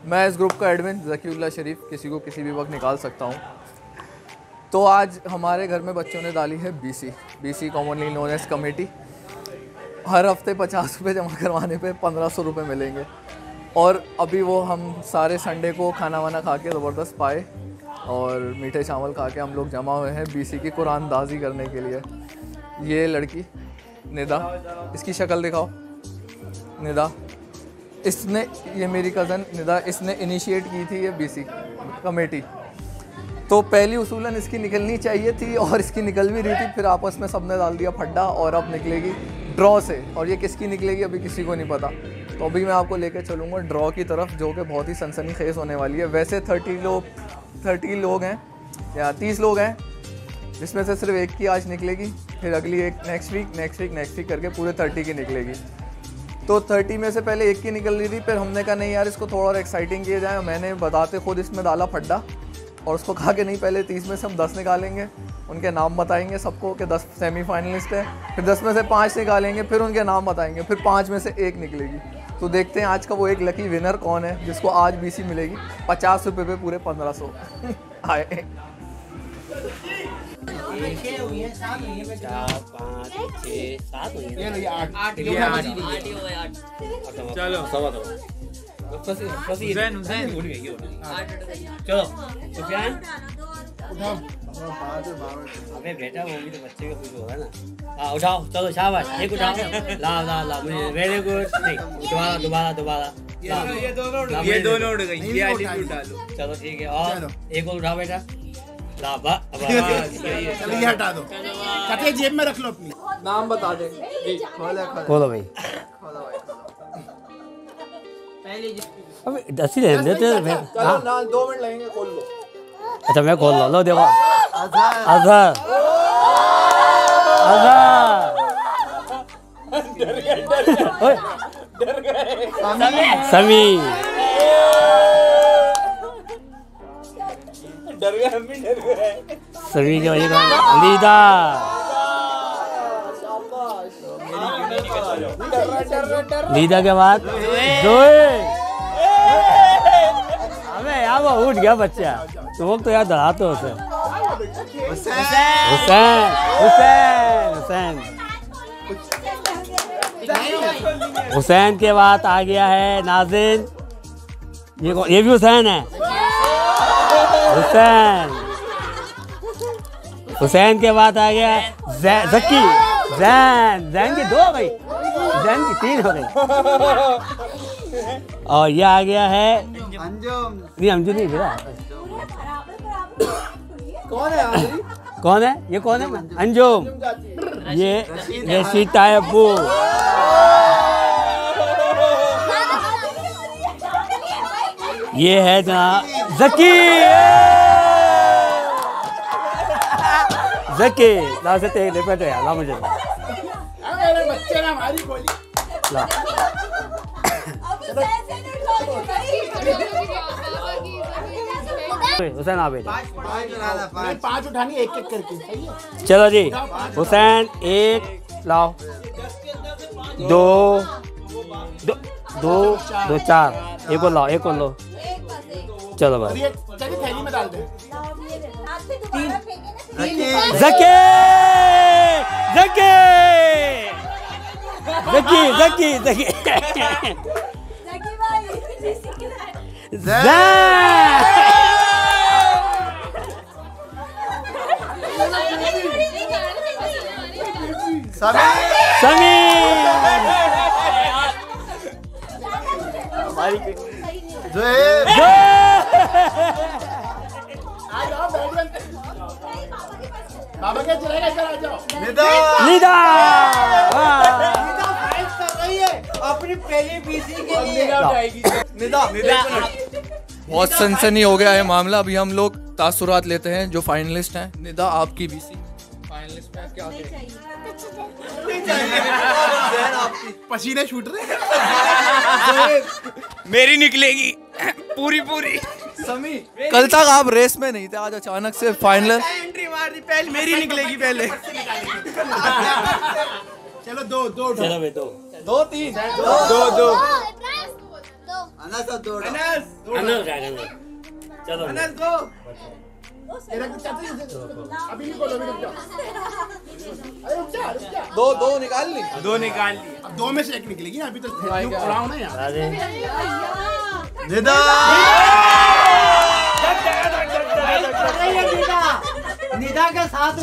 मैं इस ग्रुप का एडमिन ज़कीउल्लाह शरीफ किसी को किसी भी वक्त निकाल सकता हूँ। तो आज हमारे घर में बच्चों ने डाली है BC commonly known as committee. हर हफ्ते 50 रुपये जमा करवाने पे 1500 रुपये मिलेंगे। और अभी वो हम सारे संडे को खाना वाना खा के ज़बरदस्त पाए और मीठे चावल खा के हम लोग जमा हुए हैं बीसी की कुरानदाजी करने के लिए। ये लड़की निदा, इसकी शक्ल दिखाओ। निदा, इसने, ये मेरी कज़न निदा, इसने इनिशिएट की थी ये बीसी कमेटी। तो पहली उसूलन इसकी निकलनी चाहिए थी और इसकी निकल भी रही थी, फिर आपस में सबने डाल दिया फड्डा और अब निकलेगी ड्रॉ से। और ये किसकी निकलेगी अभी किसी को नहीं पता। तो अभी मैं आपको लेकर चलूँगा ड्रॉ की तरफ, जो कि बहुत ही सनसनीखेज़ होने वाली है। वैसे 30 लोग हैं या 30 लोग हैं, जिसमें से सिर्फ एक की आज निकलेगी, फिर अगली एक नेक्स्ट वीक करके पूरे 30 की निकलेगी। तो 30 में से पहले एक की निकल रही थी, फिर हमने कहा नहीं यार इसको थोड़ा और एक्साइटिंग किया जाए। मैंने बताते खुद इसमें डाला फड्डा और उसको कहा कि नहीं पहले 30 में से हम 10 निकालेंगे, उनके नाम बताएंगे सबको कि 10 सेमीफाइनलिस्ट है, फिर 10 में से 5 निकालेंगे, फिर उनके नाम बताएंगे, फिर 5 में से एक निकलेगी। तो देखते हैं आज का वो एक लकी विनर कौन है जिसको आज बीसी मिलेगी 50 रुपये पे पूरे 1500 आए। 4 5 6 7 चलो चलो सुफियान उठाओ। अबे बेटा वो भी तो बच्चे का कुछ होगा ना। हाँ उठाओ, चलो शाबाश, एक उठाओ। ला मुझे वेरी गुड। नहीं दोबारा ये दोनों उठ गई। ये आली भी उठा लो। चलो ठीक है, और एक और उठाओ बेटा। चलो ये हटा दो, कटे जेब में रख लो अपनी। नाम बता दे। खोलो भाई। अबे 10 ही रहने देते हैं। चलो ना 2 मिनट लगेंगे, खोल लो। अच्छा मैं खोल लो देखो। अजहर समी डर गए, हम भी डर गए। सभी के वही लीदा। लीदा के बाद अबे यार वो उठ गया बच्चा। तो वो तो यार डराते उसे। हुसैन के बाद आ गया है नाज़िन। ये भी हुसैन है। हुसैन के बाद आ गया जकी। जैन की 2 हो गई, जैन की 3 हो गई। और ये आ गया है अंजुम नहीं मेरा। कौन है ये कौन है? अंजुम। ये सीता है अब्बू। ये है जनाब जकी ला से तेरे पे यार ला मुझे बच्चे ना हमारी गोली ला। हुसैन आ बेटा 5 उठानी एक करके। चलो जी हुसैन 1 लाओ, 2 4 एक और लाओ, एक और लो। चलो भाई थैली में डाल दे। जकी समी बाबा क्या चलेगा, इधर आ जाओ। निदा अपनी पहली बीसी के लिए निदा बहुत सनसनी हो गया है मामला। अभी हम लोग तासुरात लेते हैं जो फाइनलिस्ट हैं। निदा आपकी बीसी फाइनलिस्ट में क्या पसीने छूट रहे। मेरी निकलेगी पूरी। समी कल तक आप रेस में नहीं थे, आज अचानक से फाइनल एंट्री मार दी। पहले मेरी निकलेगी पहले। चलो 2 चलो भाई 2 2 3 2 अनस उठाएगा अनस। चलो अभी नहीं बोलो, अभी रुक जाओ। अरे रुक जा, रुक जा। दो निकाल ली। अब 2 में से 1 निकलेगी ना, अभी तो उड़ाओ ना यार। निदा के साथ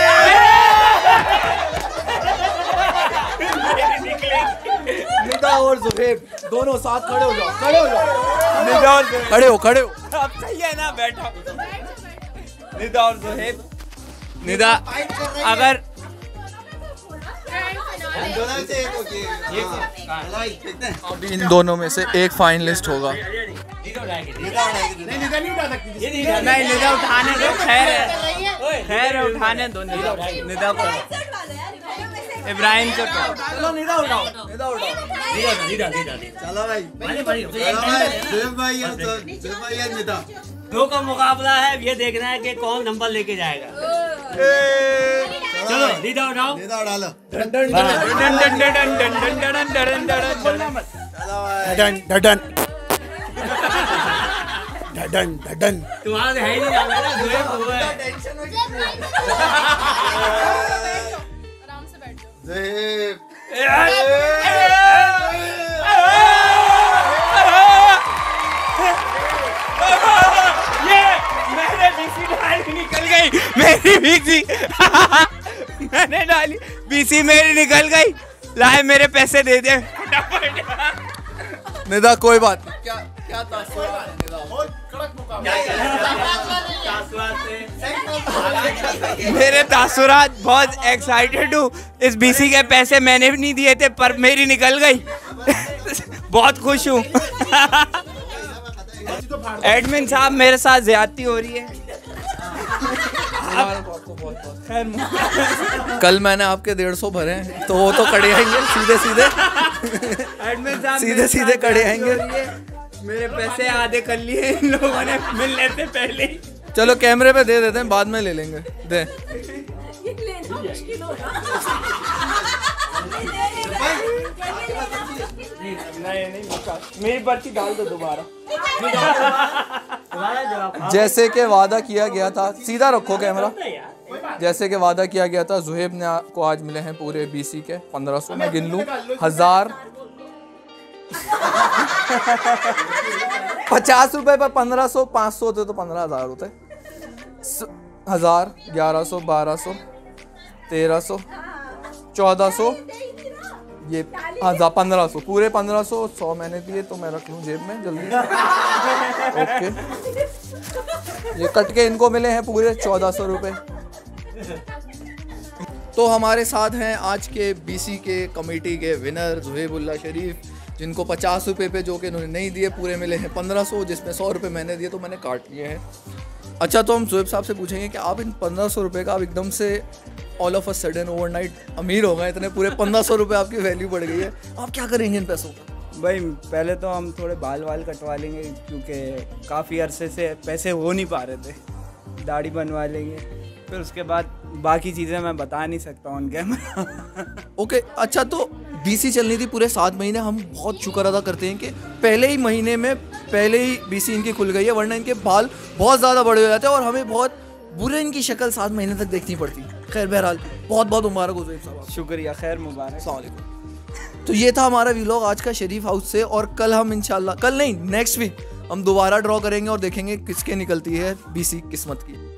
निदा और जुहेब दोनों साथ खड़े हो जाओ, खड़े हो जाओ। निदा और खड़े हो। अब सही है ना, बैठो। निदा और जुहेब। निदा अगर अभी इन दोनों में से एक फाइनलिस्ट होगा। नहीं, निदा नहीं उठा सकती। नहीं, निदा उठाने दो। खैर उठाने दो। निदा को इब्राहिम को चलो निदा उठाओ। चलो भाई दो का मुकाबला है, ये देखना है कि कौन नंबर लेके जाएगा। चलो निदा उठाओ। डडन तुम्हारा है ही नहीं जाना ना, जुएब हुआ है। आराम से बैठ जाओ। मैंने बीसी डाली, निकल गई मेरी बीसी। मैंने डाली बीसी, मेरी निकल गई। लाए मेरे पैसे दे दे। निदा कोई बात नहीं। क्या तासुरात है निदा? बहुत कड़क मुकाबला। मेरे तासुरात, बहुत एक्साइटेड हूँ। इस बीसी के पैसे मैंने भी नहीं दिए थे, पर मेरी निकल गई। बहुत खुश हूँ। एडमिन साहब, मेरे साथ ज्यादती हो रही है। कल मैंने आपके 150 भरे हैं, तो वो तो कड़े आएंगे सीधे। एडमिन साहब, सीधे कड़े आएंगे। मेरे पैसे आधे कर लिए इन लोगों ने मिलने से पहले ही। चलो कैमरे पे दे देते हैं, बाद में ले लेंगे। दे। मेरी पर्ची डाल दो दोबारा। जैसे कि वादा किया गया था, सीधा रखो कैमरा। जैसे कि वादा किया गया था, जुहेब ने को आज मिले हैं पूरे बीसी के 1500। मैं गिन लूँ 1000 50 रुपए पर 1500, 500 होते तो 15,000 होते। 1000 1100 1200 1300 1400 ये 1500, पूरे 1500। 100 मैंने दिए तो मैं रख लूँ जेब में जल्दी। ओके, ये कट के इनको मिले हैं पूरे 1400 रुपए। तो हमारे साथ हैं आज के बीसी के कमेटी के विनर जुहेबुल्ला शरीफ, जिनको 50 रुपये पे, जो कि इन्होंने नहीं दिए, पूरे मिले हैं 1500, जिसमें 100 रुपये मैंने दिए तो मैंने काट लिए हैं। अच्छा, तो हम जुहेब साहब से पूछेंगे कि आप इन 1500 रुपये का आप एकदम से all of a sudden overnight अमीर हो गए, इतने पूरे 1500 रुपये आपकी वैल्यू बढ़ गई है, आप क्या करेंगे इन पैसों का? भाई पहले तो हम थोड़े बाल कटवा लेंगे, क्योंकि काफ़ी अरसे से पैसे हो नहीं पा रहे थे। दाढ़ी बनवा लेंगे, फिर उसके बाद बाकी चीज़ें मैं बता नहीं सकता ऑन कैमरा। ओके, अच्छा, तो बीसी चलनी थी पूरे 7 महीने। हम बहुत शुक्र अदा करते हैं कि पहले ही महीने में पहले ही बीसी इनकी खुल गई है, वरना इनके बाल बहुत ज़्यादा बड़े हो जाते हैं और हमें बहुत बुरे इनकी शक्ल 7 महीने तक देखनी पड़ती। खैर, बहरहाल बहुत बहुत मुबारक हो जुहेब साहब। शुक्रिया, खैर मुबारक। अस्सलाम वालेकुम। तो ये था हमारा व्लॉग आज का शरीफ हाउस से, और कल हम इंशाल्लाह, कल नहीं नेक्स्ट वीक हम दोबारा ड्रॉ करेंगे और देखेंगे किसके निकलती है बीसी किस्मत की।